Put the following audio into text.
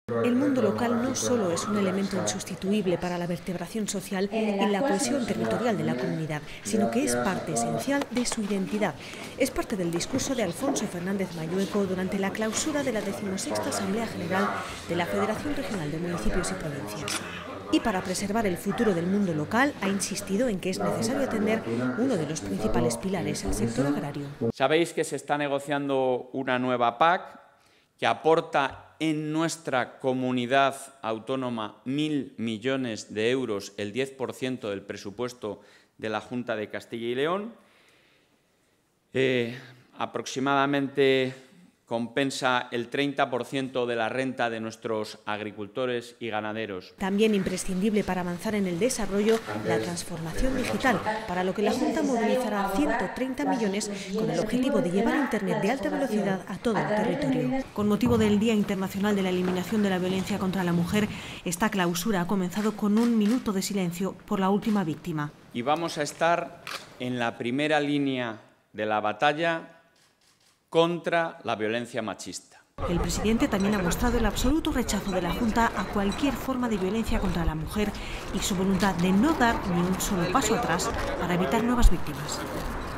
El mundo local no solo es un elemento insustituible para la vertebración social y la cohesión territorial de la comunidad, sino que es parte esencial de su identidad. Es parte del discurso de Alfonso Fernández Mayueco durante la clausura de la 16ª Asamblea General de la Federación Regional de Municipios y Provincias. Y para preservar el futuro del mundo local, ha insistido en que es necesario atender uno de los principales pilares, el sector agrario. Sabéis que se está negociando una nueva PAC que aporta en nuestra comunidad autónoma 1.000 millones de euros, el 10% del presupuesto de la Junta de Castilla y León. Aproximadamente compensa el 30% de la renta de nuestros agricultores y ganaderos. También imprescindible para avanzar en el desarrollo, la transformación digital, para lo que la Junta movilizará 130 millones con el objetivo de llevar Internet de alta velocidad a todo el territorio. Con motivo del Día Internacional de la Eliminación de la Violencia contra la Mujer, esta clausura ha comenzado con un minuto de silencio por la última víctima. Y vamos a estar en la primera línea de la batalla contra la violencia machista. El presidente también ha mostrado el absoluto rechazo de la Junta a cualquier forma de violencia contra la mujer y su voluntad de no dar ni un solo paso atrás para evitar nuevas víctimas.